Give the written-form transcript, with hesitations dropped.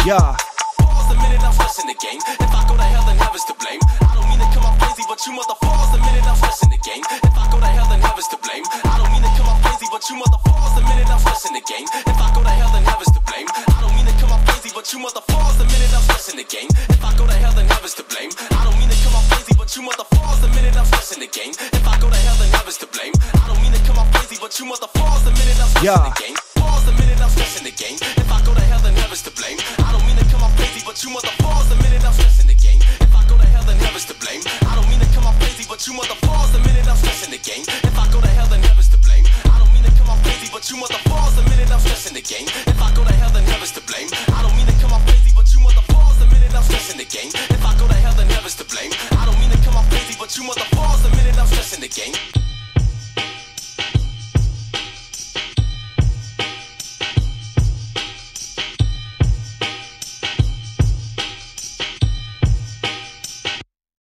Yeah. Pause a minute, I'm stressing the game. If I go to hell, then heaven's to blame. I don't mean to come off crazy, but you motherfuckers a minute, I'm stressing the game. If I go to hell, then heaven's to blame. I don't mean to come off crazy, but you motherfuckers a minute, I'm stressing the game. If I go to hell, then heaven's to blame. I don't mean to come off crazy, but you motherfuckers a minute, I'm stressing the game. If I go to hell, then heaven's to blame. I don't mean to come off crazy, but you motherfuckers a minute, I'm stressing the game. If I go to hell, then heaven's to blame. I don't mean to come off crazy, but you motherfuckers a minute, I'm stressing the game. Pause a minute, I'm stressing the game. If I go to hell, then heaven's to blame. I don't mean to come off crazy, but you motherfuckers a minute, I'm stressing the game. If I go to hell, then heaven's to blame. I don't mean to come off crazy, but you motherfuckers a minute, I'm stressing the game. If I go to hell, then heaven's to blame. I don't mean to come off crazy, but you motherfuckers a minute, I'm stressing the game. If I go to hell, then heaven's to blame. I don't mean to come off crazy, but you motherfuckers a minute, I'm stressing the game. If I go to hell, then heaven's to blame. I don't mean to come off crazy, but you motherfuckers a minute, I'm stressing the game.